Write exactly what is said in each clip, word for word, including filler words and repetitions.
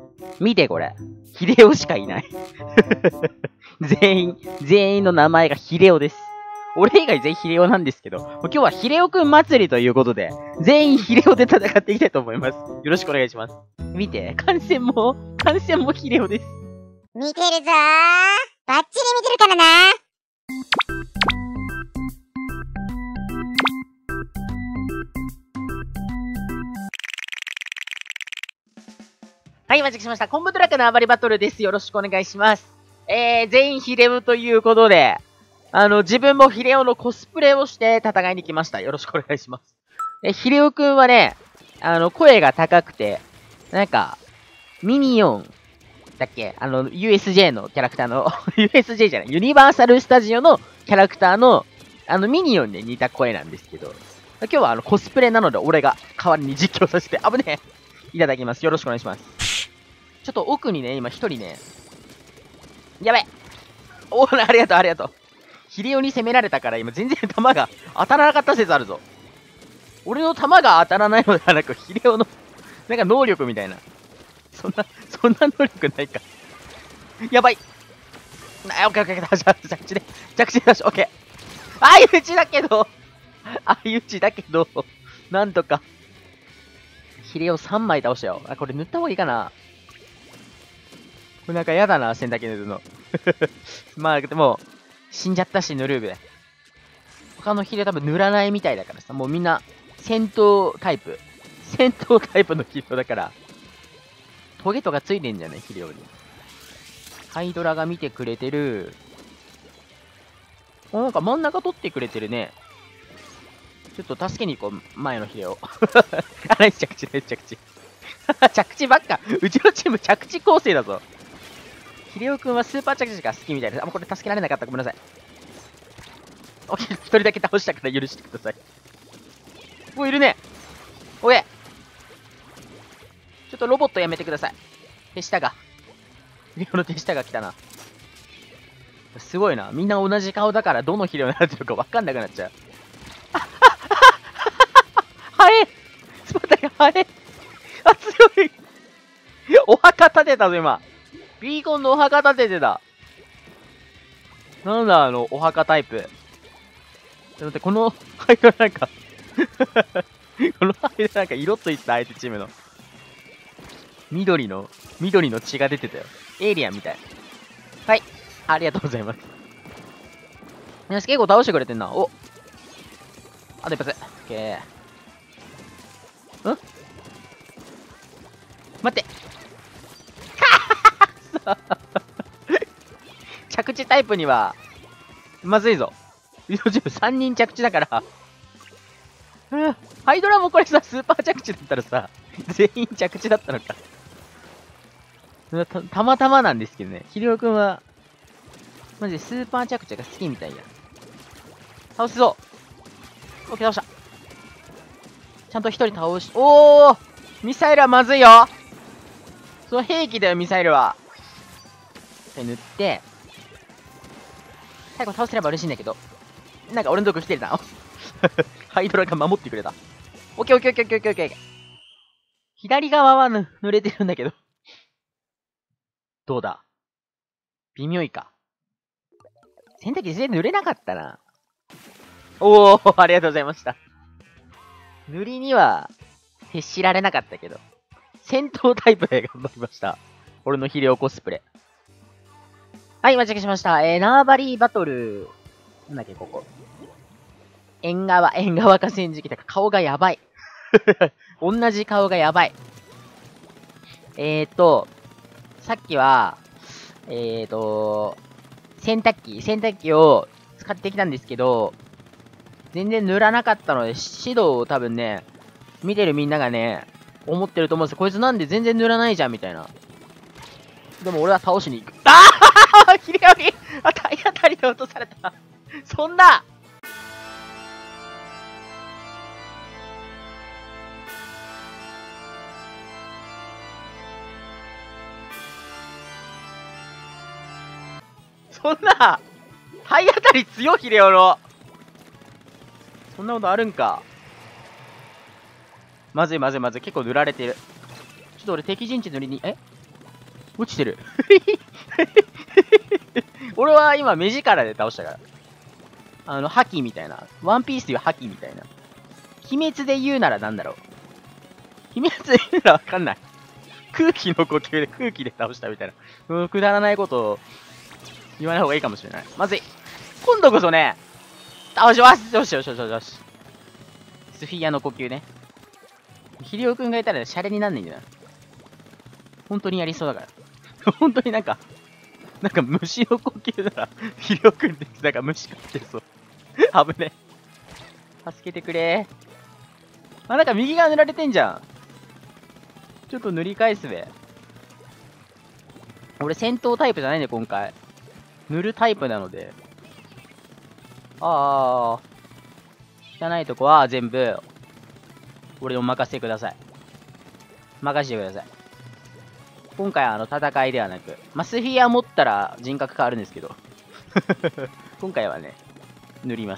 見てこれ。ヒレオしかいない。全員、全員の名前がヒレオです。俺以外全員ヒレオなんですけど、今日はヒレオくん祭りということで、全員ヒレオで戦っていきたいと思います。よろしくお願いします。見て、観戦も、観戦もヒレオです。 見てるぞー。バッチリ見てるからな。 はい、お待ちしました。コンボドラックの暴れバトルです。よろしくお願いします。えー、全員ヒレオということで、あの、自分もヒレオのコスプレをして戦いに来ました。よろしくお願いします。え、ヒレオくんはね、あの、声が高くて、なんか、ミニオンだっけあの、ユーエスジェー のキャラクターの、ユーエスジェー じゃない、ユニバーサルスタジオのキャラクターの、あの、ミニオンに似た声なんですけど、今日はあの、コスプレなので俺が代わりに実況させて、危ねえいただきます。よろしくお願いします。ちょっと奥にね、今一人ね、やべおー、ありがとう、ありがとう。ヒレオに攻められたから今全然弾が当たらなかった説あるぞ。俺の弾が当たらないのではなく、ヒレオの、なんか能力みたいな。そんな、そんな能力ないか。やばい。あ、オッケーオッケーオッケー。着地で、着地でよし、オッケー。相打ちだけど、相打ちだけど、なんとか。ヒレオさんまい倒したよ。あ、これ塗った方がいいかな。これなんかやだな、洗濯機塗るの。まあ、でも、死んじゃったし、塗るべ。他のヒレ多分塗らないみたいだからさ、もうみんな、戦闘タイプ。戦闘タイプのヒレオだから、トゲとかついてんじゃないヒレオに。ハイドラが見てくれてる。お、なんか真ん中取ってくれてるね。ちょっと助けに行こう、前のヒレオ。あ、ナイス着地、ナイス着地。着地ばっか。うちのチーム着地構成だぞ。ヒレオくんはスーパー着地が好きみたいです。あ、もうこれ助けられなかった。ごめんなさい。オッケー、一人だけ倒したから許してください。もういるね。おえ。ちょっとロボットやめてください。手下が。ヒレオの手下が来たな。すごいな。みんな同じ顔だからどのヒレオになってるか分かんなくなっちゃう。はえスパタがはえあ、強いお墓立てたぞ、今。ビーコンのお墓立ててた。なんだ、あの、お墓タイプ。ちょっと待って、この間なんかこの間なんか色ついてた、相手チームの。緑の、緑の血が出てたよ。エイリアンみたい。はい。ありがとうございます。皆さん結構倒してくれてんな。おあと一発。オッケー。ん待って。着地タイプには、まずいぞ。うちのチームさんにん着地だから。ハイドラもこれさ、スーパー着地だったらさ、全員着地だったのか。た, たまたまなんですけどね。ヒレオくんは、マジでスーパー着地が好きみたいや。倒せそう。オッケー、倒した。ちゃんと一人倒し、おーミサイルはまずいよ。その兵器だよ、ミサイルは。塗って、最後倒せれば嬉しいんだけど。なんか俺のとこ来てるな。ハイドラが守ってくれた。オッケーオッケーオッケーオッケーオッケーオッケー。左側はぬ濡れてるんだけど。どうだ微妙いか。洗濯機全然濡れなかったな。おー、ありがとうございました。塗りには、徹しられなかったけど。戦闘タイプで頑張りました。俺のヒレオコスプレ。はい、間違えしました。えー、縄張りバトル。なんだっけ、ここ。縁側、縁側河川敷だから顔がやばい。同じ顔がやばい。えーと、さっきは、えーと、洗濯機、洗濯機を使ってきたんですけど、全然塗らなかったので、指導を多分ね、見てるみんながね、思ってると思うんですよ。こいつなんで全然塗らないじゃんみたいな。でも俺は倒しに行く。ああヒレオにあ、体当たりで落とされた。そんなそんな体当たり強いヒレオの。そんなことあるんか。まずいまずいまずい。結構塗られてる。ちょっと俺敵陣地塗りに、え落ちてる。俺は今目力で倒したから。あの、覇気みたいな。ワンピースでいう覇気みたいな。鬼滅で言うならなんだろう。鬼滅で言うならわかんない。空気の呼吸で空気で倒したみたいな。うん、くだらないことを言わない方がいいかもしれない。まずい。今度こそね、倒します。よしよしよしよし。スフィアの呼吸ね。ヒリオくんがいたらシャレになんないんだよな。本当にやりそうだから。本当になんか、なんか虫の呼吸なら、ヒリオくんってなんか虫飼ってそう。危ねえ。助けてくれ。あ、なんか右側塗られてんじゃん。ちょっと塗り返すべ。俺戦闘タイプじゃないんで今回。塗るタイプなので。ああ。汚いとこは全部、俺にお任せください。任せてください。今回はあの戦いではなく、まあ、スフィア持ったら人格変わるんですけど。今回はね、塗ります。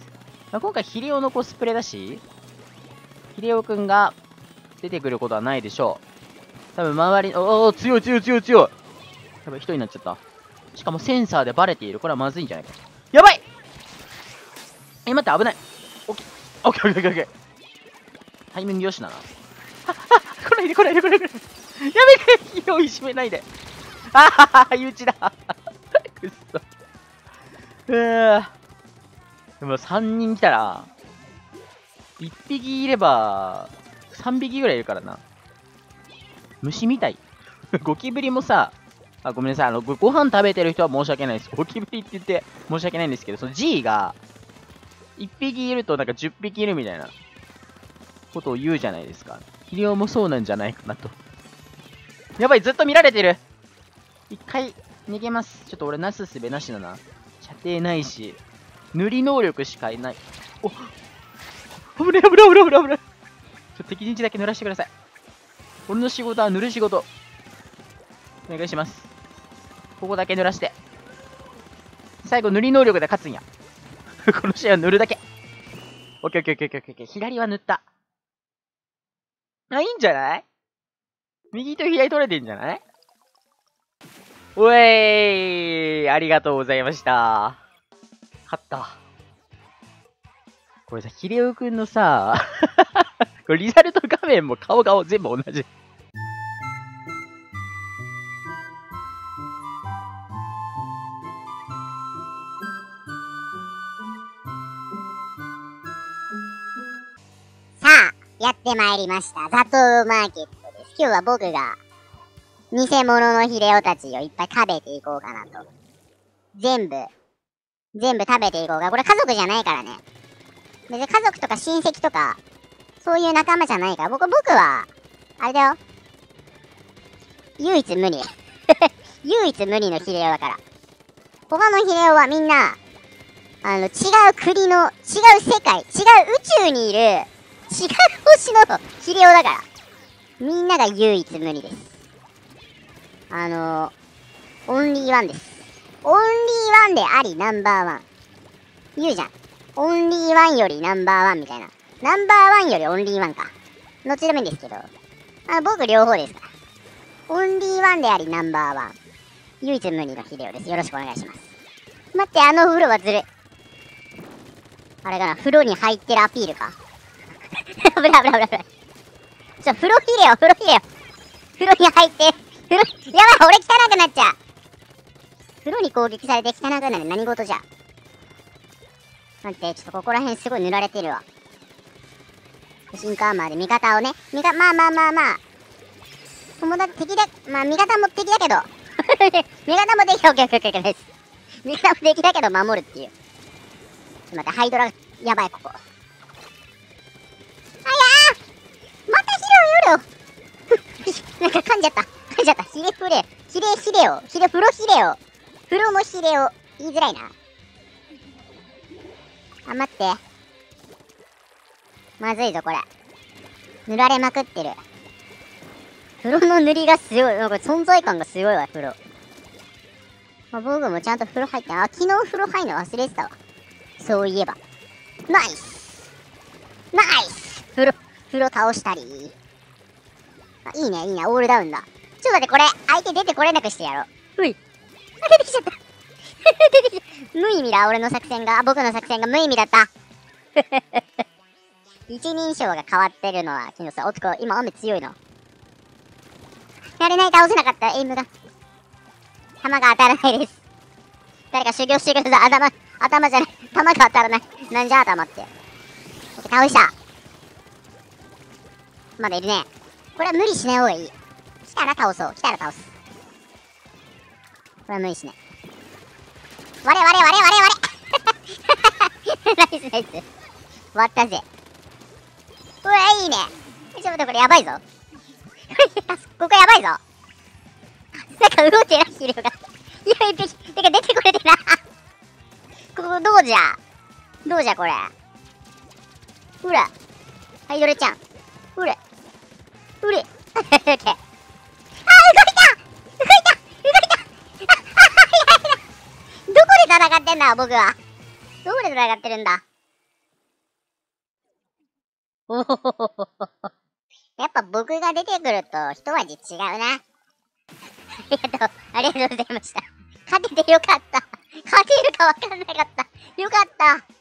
まあ、今回ヒレオのコスプレだし、ヒレオくんが出てくることはないでしょう。多分周り、おお、強い強い強い強い。やばい、一人になっちゃった。しかもセンサーでバレている。これはまずいんじゃないか。やばいえ、待って、危ない。オッケー、オッケー、オッケー、オッケー。タイミングよしだな。あ、あ、来ないで、来ないで、来ないで。やめて、火をいじめないで。あはは、相打ちだ。くっそ。うー。でもさんにん来たら、いっぴきいれば、さんびきぐらいいるからな。虫みたい。ゴキブリもさ、あ、ごめんなさい。あの、ご、ご飯食べてる人は申し訳ないです。ゴキブリって言って申し訳ないんですけど、その G が、いっぴきいるとなんかじゅっぴきいるみたいなことを言うじゃないですか。ヒリオもそうなんじゃないかなと。やばい、ずっと見られてる。一回逃げます。ちょっと俺なすすべなしだな。射程ないし、塗り能力しかいない。お、危ねえ、危ねえ、危ねえ、危ねえ、危ねえ。ちょっと敵陣地だけ塗らせてください。俺の仕事は塗る仕事。お願いします。ここだけ塗らして。最後塗り能力で勝つんや。この試合は塗るだけ。オッケーオッケーオッケーオッケーオッケー。左は塗った。あ、いいんじゃない？右と左取れてんじゃない？おえー、ありがとうございました。勝った。これさ、ヒレオくんのさ、これリザルト画面も顔顔全部同じ。 さあ、やってまいりました。ザトウマーケットです。今日は僕が、偽物のヒレオたちをいっぱい食べていこうかなと。全部、全部食べていこうか。これ家族じゃないからね。別に家族とか親戚とか、そういう仲間じゃないから。僕、僕は、あれだよ。唯一無二。唯一無二のヒレオだから。他のヒレオはみんな、あの、違う国の、違う世界、違う宇宙にいる、違う星のヒレオだから。みんなが唯一無二です。あのー、オンリーワンです。オンリーワンでありナンバーワン。言うじゃん。オンリーワンよりナンバーワンみたいな。ナンバーワンよりオンリーワンか。どっちでもいいんですけど。あ、僕両方ですから。オンリーワンでありナンバーワン。唯一無二のヒデオです。よろしくお願いします。待って、あの風呂はずるい。あれかな、風呂に入ってるアピールか。危ない危ない危ない危ない。ちょ、風呂ヒレオ、風呂ヒレオ。風呂に入って、風呂、やばい、俺汚くなっちゃう。風呂に攻撃されて汚くなる何事じゃ。待って、ちょっとここら辺すごい塗られてるわ。進化アーマーで味方をね、味方、まあまあまあまあ。友達、敵だ、まあ味方も敵だけど。味方も敵だ、オッケーオッケーオッケーです。味方も敵だけど守るっていう。ちょっと待って、ハイドラ、やばい、ここ。あやーまたヒレオよるよなんか噛んじゃった。噛んじゃった。ヒレフレ、ヒレヒレオ、ヒレフロヒレオ。フロもヒレオ。言いづらいな。あ、待って。まずいぞ、これ。塗られまくってる。風呂の塗りがすごい。なんか存在感がすごいわ、風呂。まあ、僕もちゃんと風呂入って、あ、昨日風呂入るの忘れてたわ。そういえば。ナイスナイス風呂、風呂倒したり。あ、いいね、いいね、オールダウンだ。 と待って、これ、相手出てこれなくしてやろう。うい。あ、出てきちゃった。出てきちゃった。無意味だ、俺の作戦が。僕の作戦が無意味だった。一人称が変わってるのは、昨日さ、男、今雨強いの。やれない、倒せなかった、エイムが。弾が当たらないです。誰か修行してください。頭、頭じゃない。弾が当たらない。なんじゃ頭って。倒した。まだいるね。これは無理しない方がいい。来たら倒そう。来たら倒す。これは無理しない。割れ割れ割れ割れ割れナイスナイス。割ったぜ。うわ、いいね。ちょっと待って、これやばいぞ。ここやばいぞ。なんか動いてない、ヒレが。いや、いってき、てか出てこれてな。ここどうじゃどうじゃこれ。ほら。はい、ドレちゃん。ほれ。ほれ。あ、動いた動いた動いたどこで戦ってんだ僕は。どこで戦ってるんだおほほほほほ。やっぱ僕が出てくると一味違うな。ありがとう。ありがとうございました。勝ててよかった。勝てるかわかんなかった。よかった。